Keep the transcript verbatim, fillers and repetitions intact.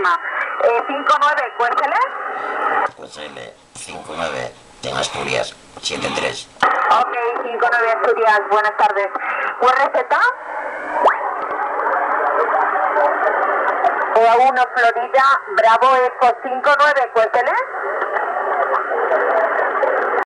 Lima. Eh, cinco nueve, cuéntele. Cuéntele, cinco nueve, en Asturias, siete tres. Ok, cinco nueve Asturias, buenas tardes. ¿U R Z? E A uno Florida, Bravo Eco cinco nueve, cuéntele.